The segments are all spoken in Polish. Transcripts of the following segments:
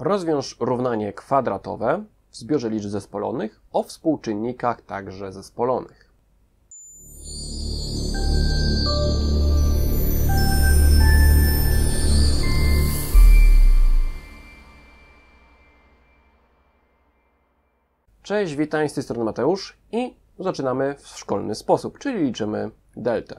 Rozwiąż równanie kwadratowe w zbiorze liczb zespolonych o współczynnikach także zespolonych. Cześć, witaj, z tej strony Mateusz i zaczynamy w szkolny sposób, czyli liczymy deltę.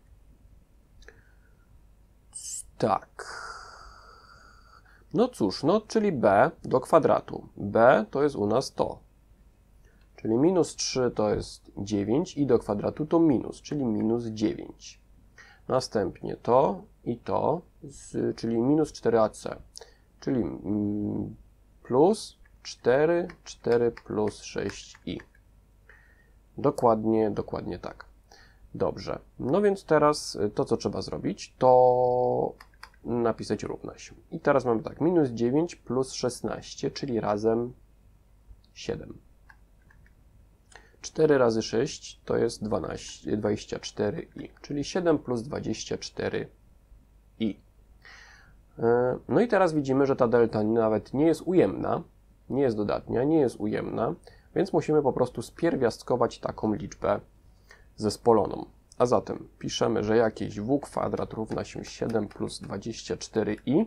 Tak. No cóż, czyli b do kwadratu. b to jest u nas to. Czyli minus 3 to jest 9 i do kwadratu to minus, czyli minus 9. Następnie to i to, czyli minus 4ac, czyli plus 4 plus 6i. Dokładnie tak. Dobrze. No więc teraz to, co trzeba zrobić, to napisać równa się. I teraz mamy tak, minus 9 plus 16, czyli razem 7. 4 razy 6 to jest 24i, czyli 7 plus 24i. No i teraz widzimy, że ta delta nawet nie jest ujemna, nie jest dodatnia, nie jest ujemna, więc musimy po prostu spierwiastkować taką liczbę zespoloną. A zatem piszemy, że jakieś w kwadrat równa się 7 plus 24i.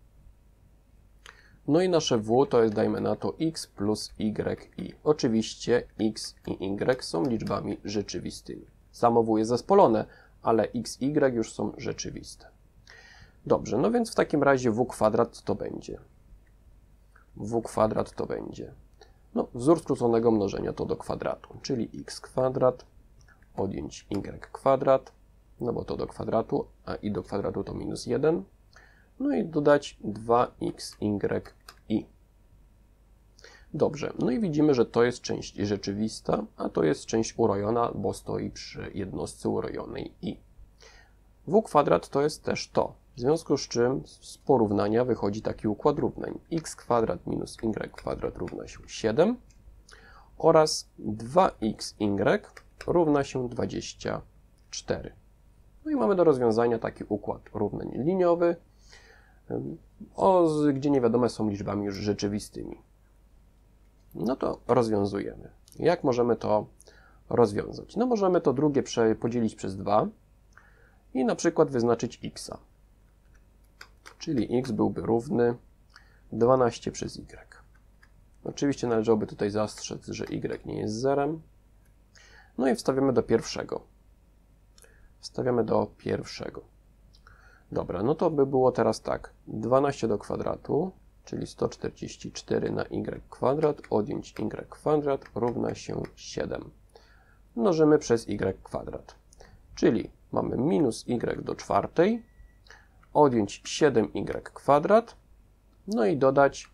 No i nasze w to jest, dajmy na to, x plus yi. Oczywiście x i y są liczbami rzeczywistymi. Samo w jest zespolone, ale x, y już są rzeczywiste. Dobrze, no więc w takim razie w kwadrat to będzie. W kwadrat to będzie. No, wzór skróconego mnożenia to do kwadratu, czyli x kwadrat odjąć y kwadrat, no bo to do kwadratu, a i do kwadratu to minus 1. No i dodać 2xy. Dobrze, no i widzimy, że to jest część rzeczywista, a to jest część urojona, bo stoi przy jednostce urojonej i. W kwadrat to jest też to, w związku z czym z porównania wychodzi taki układ równań. X kwadrat minus y kwadrat równa się 7 oraz 2xy równa się 24. No i mamy do rozwiązania taki układ równań liniowy, gdzie niewiadome są liczbami już rzeczywistymi. No to rozwiązujemy. Jak możemy to rozwiązać? No możemy to drugie podzielić przez 2 i na przykład wyznaczyć x. Czyli x byłby równy 12 przez y. Oczywiście należałoby tutaj zastrzec, że y nie jest zerem. No i wstawiamy do pierwszego. Dobra, no to by było teraz tak. 12 do kwadratu, czyli 144 na y kwadrat, odjąć y kwadrat równa się 7. Mnożymy przez y kwadrat. Czyli mamy minus y do czwartej, odjąć 7y kwadrat, no i dodać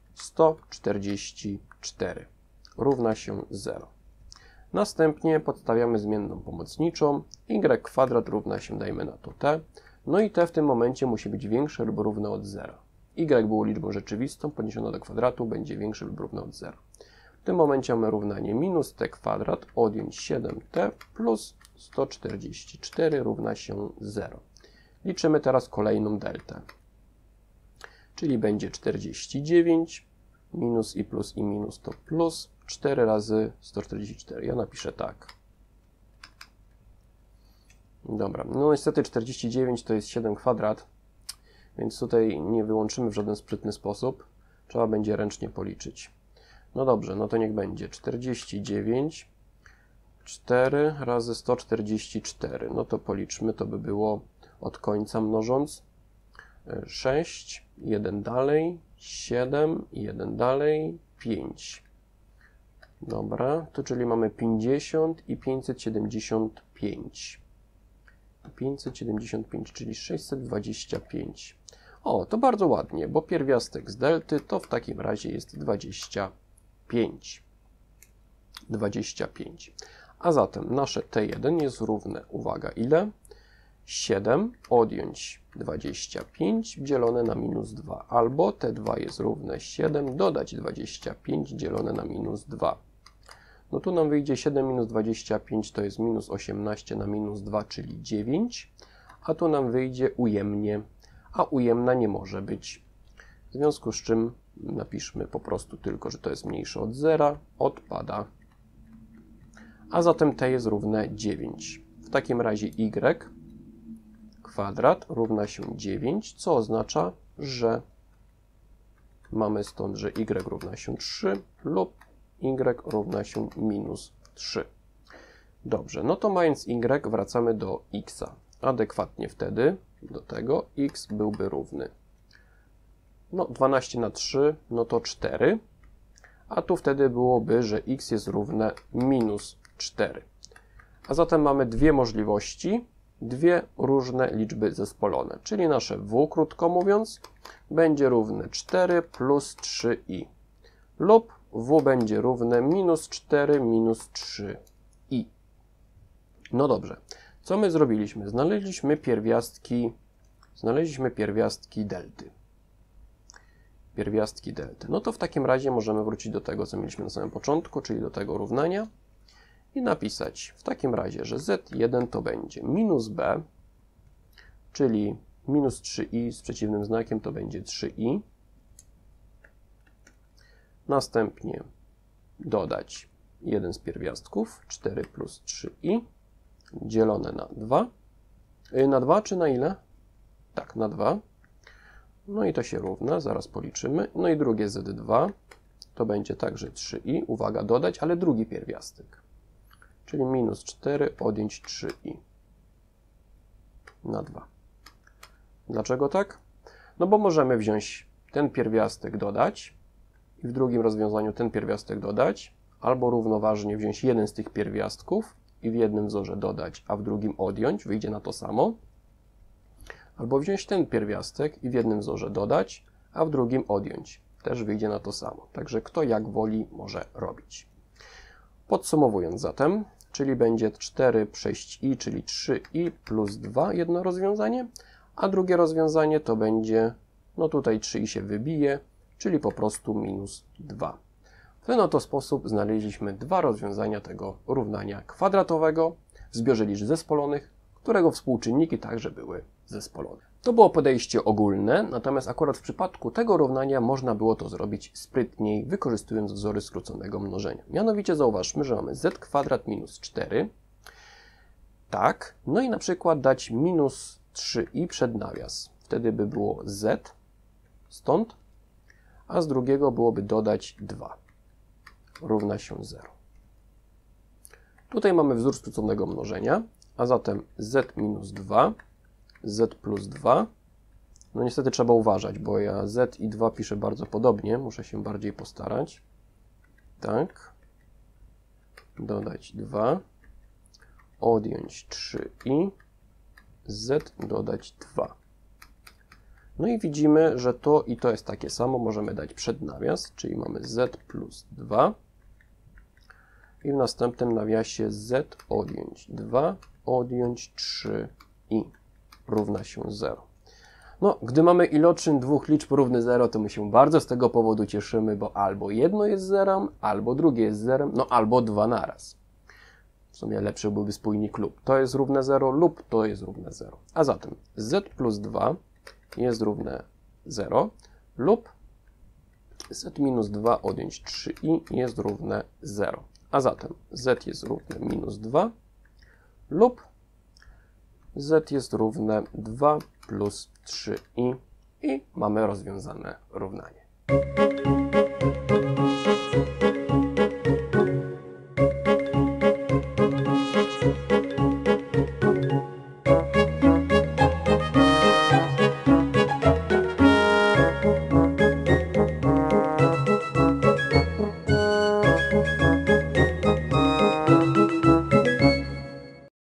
144 równa się 0. Następnie podstawiamy zmienną pomocniczą, y kwadrat równa się, dajmy na to t, no i t w tym momencie musi być większe lub równe od 0. Y było liczbą rzeczywistą, podniesiona do kwadratu będzie większe lub równe od 0. W tym momencie mamy równanie minus t kwadrat odjąć 7t plus 144 równa się 0. Liczymy teraz kolejną deltę, czyli będzie 49, minus i minus to plus, 4 razy 144. Ja napiszę tak. Dobra, no niestety 49 to jest 7 kwadrat, więc tutaj nie wyłączymy w żaden sprytny sposób. Trzeba będzie ręcznie policzyć. No dobrze, no to niech będzie 49, 4 razy 144. No to policzmy, to by było od końca mnożąc 6, 1 dalej, 7, 1 dalej, 5. Dobra, to czyli mamy 50 i 575. 575, czyli 625. O, to bardzo ładnie, bo pierwiastek z delty to w takim razie jest 25. 25. A zatem nasze T1 jest równe, uwaga, ile? 7 odjąć 25 dzielone na minus 2, albo T2 jest równe 7 dodać 25 dzielone na minus 2. No tu nam wyjdzie 7 minus 25 to jest minus 18 na minus 2, czyli 9, a tu nam wyjdzie ujemnie, a ujemna nie może być. W związku z czym napiszmy po prostu tylko, że to jest mniejsze od 0, odpada. A zatem t jest równe 9. W takim razie y kwadrat równa się 9, co oznacza, że mamy stąd, że y równa się 3 lub y równa się minus 3. Dobrze, no to mając y wracamy do x. Adekwatnie wtedy do tego x byłby równy. No 12 na 3, no to 4. A tu wtedy byłoby, że x jest równe minus 4. A zatem mamy dwie możliwości, dwie różne liczby zespolone. Czyli nasze w, krótko mówiąc, będzie równe 4 plus 3i. Lub w będzie równe minus 4 minus 3i. No dobrze, co my zrobiliśmy? Znaleźliśmy pierwiastki delty. Pierwiastki delty. No to w takim razie możemy wrócić do tego, co mieliśmy na samym początku, czyli do tego równania i napisać w takim razie, że z1 to będzie minus b, czyli minus 3i z przeciwnym znakiem to będzie 3i. Następnie dodać jeden z pierwiastków, 4 plus 3i, dzielone na 2. Na 2 czy na ile? Tak, na 2. No i to się równa, zaraz policzymy. No i drugie z2 to będzie także 3i, uwaga, dodać, ale drugi pierwiastek. Czyli minus 4 odjąć 3i na 2. Dlaczego tak? No bo możemy wziąć ten pierwiastek dodać i w drugim rozwiązaniu ten pierwiastek dodać, albo równoważnie wziąć jeden z tych pierwiastków i w jednym wzorze dodać, a w drugim odjąć, wyjdzie na to samo. Albo wziąć ten pierwiastek i w jednym wzorze dodać, a w drugim odjąć. Też wyjdzie na to samo. Także kto jak woli może robić. Podsumowując zatem, czyli będzie 4 6i, czyli 3i plus 2 jedno rozwiązanie, a drugie rozwiązanie to będzie, no tutaj 3i się wybije, czyli po prostu minus 2. W ten oto sposób znaleźliśmy dwa rozwiązania tego równania kwadratowego w zbiorze liczb zespolonych, którego współczynniki także były zespolone. To było podejście ogólne, natomiast akurat w przypadku tego równania można było to zrobić sprytniej, wykorzystując wzory skróconego mnożenia. Mianowicie zauważmy, że mamy z kwadrat minus 4, tak, no i na przykład dać minus 3i przed nawias. Wtedy by było z stąd, a z drugiego byłoby dodać 2, równa się 0. Tutaj mamy wzór skróconego mnożenia, a zatem z minus 2, z plus 2. No niestety trzeba uważać, bo ja z i 2 piszę bardzo podobnie, muszę się bardziej postarać. Tak. Dodać 2, odjąć 3i, z dodać 2. No i widzimy, że to i to jest takie samo, możemy dać przed nawias, czyli mamy z plus 2 i w następnym nawiasie z odjąć 2, odjąć 3i równa się 0. No, gdy mamy iloczyn dwóch liczb równy 0, to my się bardzo z tego powodu cieszymy, bo albo jedno jest zerem, albo drugie jest zerem, no albo dwa naraz. W sumie lepszy byłby spójnik lub to jest równe 0, lub to jest równe 0. A zatem z plus 2 jest równe 0, lub z minus 2 odjąć 3i jest równe 0. A zatem z jest równe minus 2, lub z jest równe 2 plus 3i i mamy rozwiązane równanie.